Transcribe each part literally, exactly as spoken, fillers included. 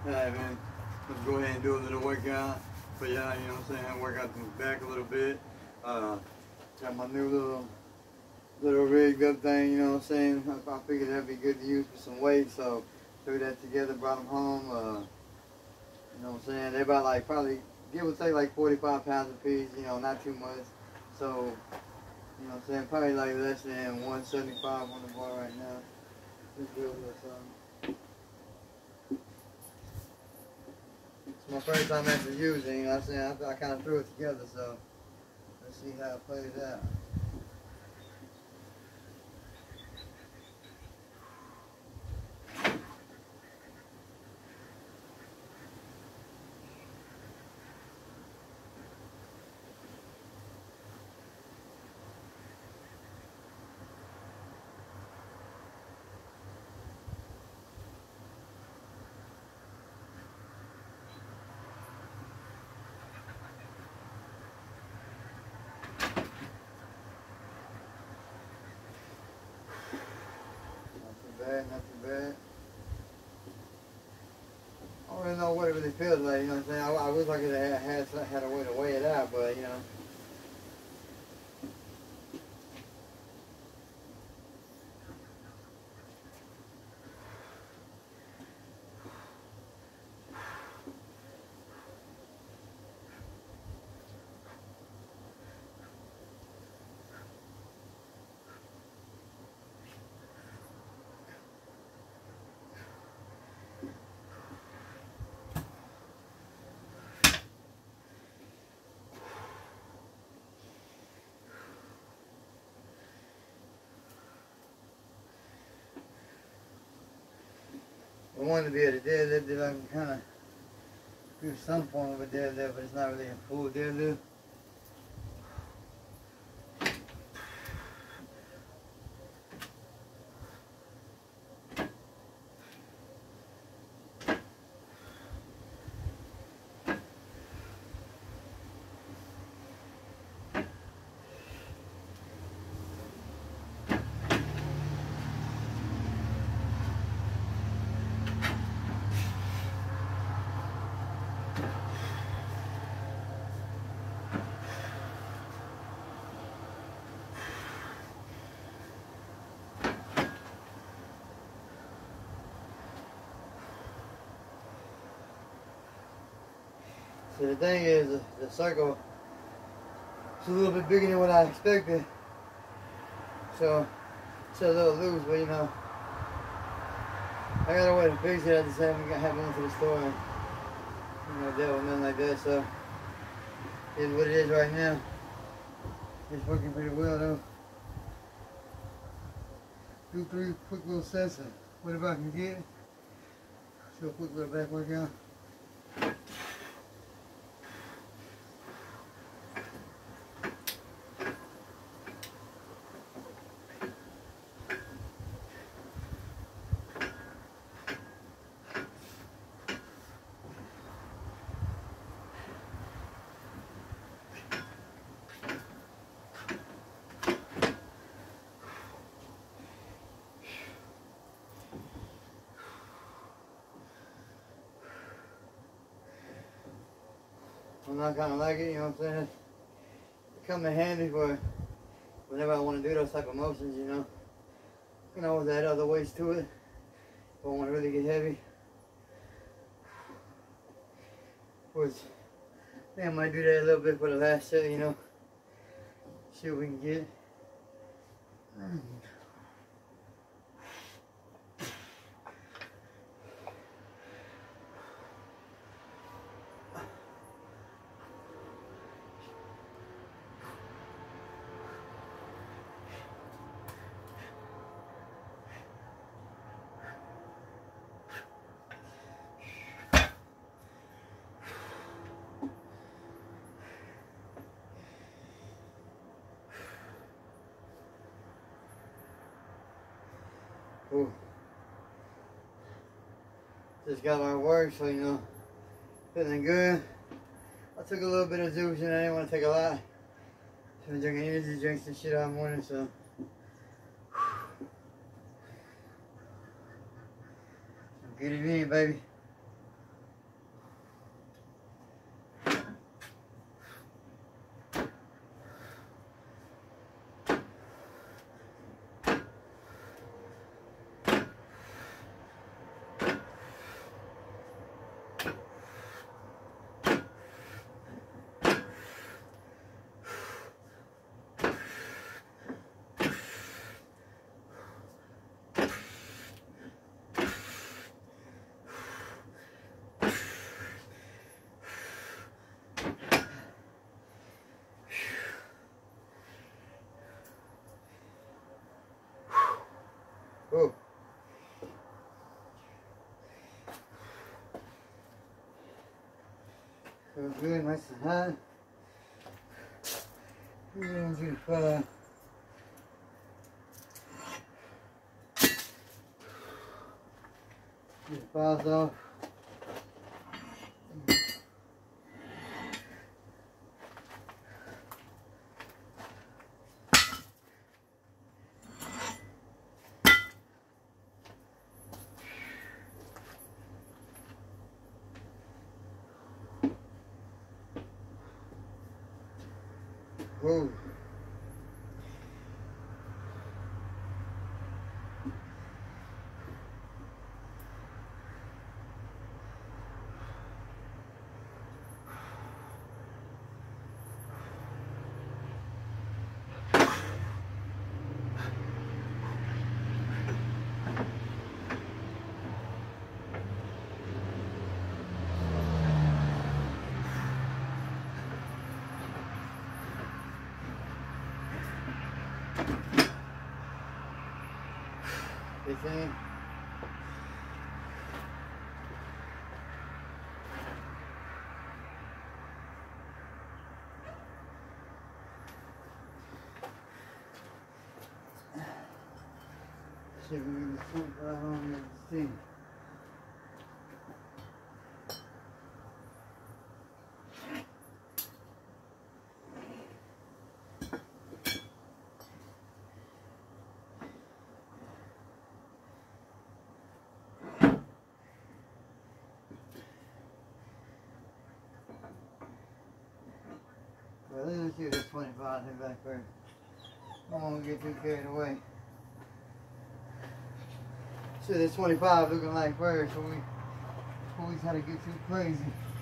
Alright, man. Let's go ahead and do a little workout for y'all, you know what I'm saying? Work out the back a little bit. Uh, got my new little little rigged up thing, you know what I'm saying? I, I figured that'd be good to use for some weight, so threw that together, brought them home. Uh, you know what I'm saying? They're about like probably, give or take like forty-five pounds a piece, you know, not too much. So, you know what I'm saying? Probably like less than one seventy-five on the bar right now. Let's do a little something. It's my first time actually using, you know what I'm saying? I, I kind of threw it together, so let's see how it plays out. Bad, not too bad. I don't really know what it really feels like, you know what I'm saying? I, I wish I could have had, had, had a way to weigh it out, but you know. I wanted to be able to deadlift if I can kind of do some form of a deadlift, but it's not really a full deadlift. So the thing is, the, the circle is a little bit bigger than what I expected. So it's a little loose, but you know, I got a way to fix it. I just haven't got haven't went to the store and you know dealt with nothing like that. So it's what it is right now. It's working pretty well though. Do three quick little sets and whatever I can get. Do a quick little back workout. And I kind of like it, you know what I'm saying? It comes in handy for whenever I want to do those type of motions, you know. You can always add other weights to it if I want to really get heavy. Of course, I think I might do that a little bit for the last set, you know. See what we can get. Ooh. Just got my work, so you know, feeling good. I took a little bit of juice and I didn't want to take a lot. I've been drinking energy drinks and shit all morning, so. Get it in, baby. Feels good, nice and hot. three hundred five. Get the files off. Whoa. fifteen. Should we be twenty-five on the sixteen? Well, let's do this twenty-five and back first. I don't want to get too carried away. So this twenty-five looking like first, so we always had to get too crazy.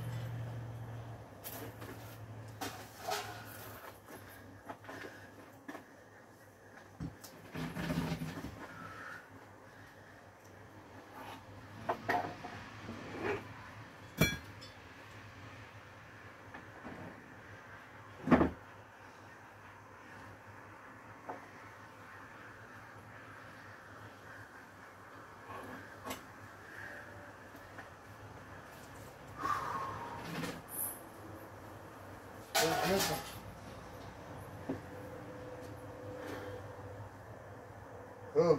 Cool.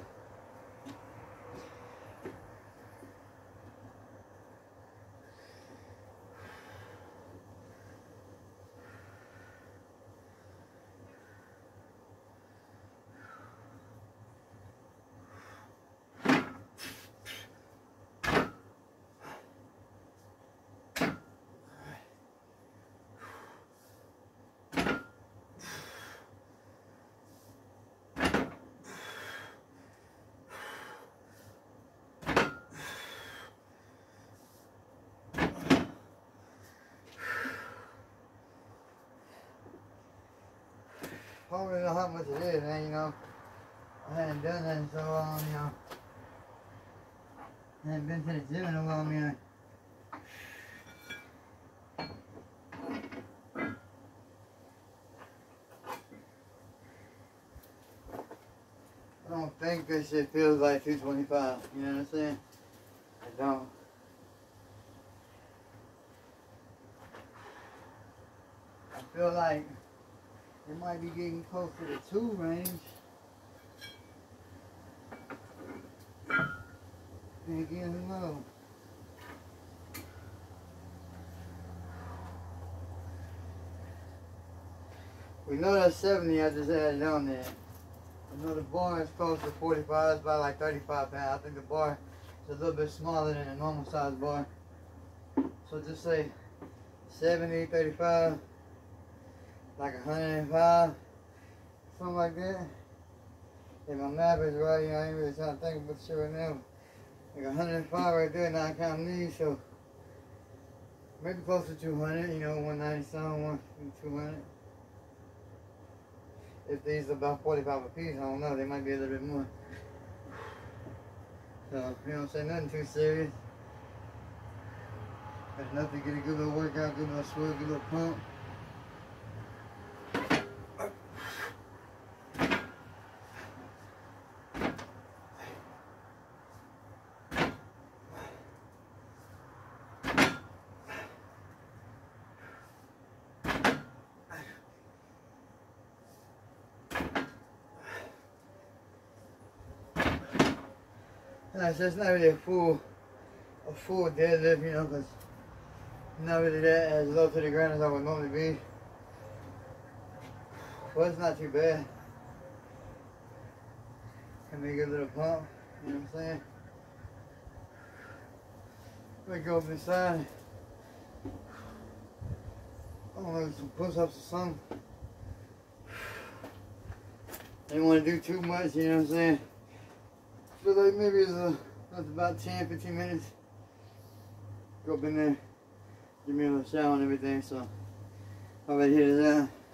I don't really know how much it is, man, you know. I hadn't done that in so long, you know. I hadn't been to the gym in a while, man. I don't think this shit feels like two twenty-five, you know what I'm saying? I don't. I feel like it might be getting close to the two range. And again, who knows? We know that's seventy, I just added on there. I know the bar is close to forty-five, it's about like thirty-five pounds. I think the bar is a little bit smaller than a normal size bar. So just say seventy, thirty-five. Like a hundred and five, something like that. If my map is right, you know, I ain't really trying to think about shit right now. Like a hundred and five right there, not counting these, so maybe close to two hundred, you know, one ninety something, one two hundred. If these are about forty-five a piece, I don't know, they might be a little bit more. So, you know what I'm saying, nothing too serious. Got enough to get a good little workout, good little swig, good little pump. like I said, it's not really a full, a full deadlift, you know, because I'm not really that as low to the ground as I would normally be. But it's not too bad. Can make a good little pump, you know what I'm saying? We go up inside. I don't know, some push-ups or something. Didn't want to do too much, you know what I'm saying? Feel like maybe it's, a, it's about ten, fifteen minutes. Go up in there, give me a little shower and everything, so I'll hit it out.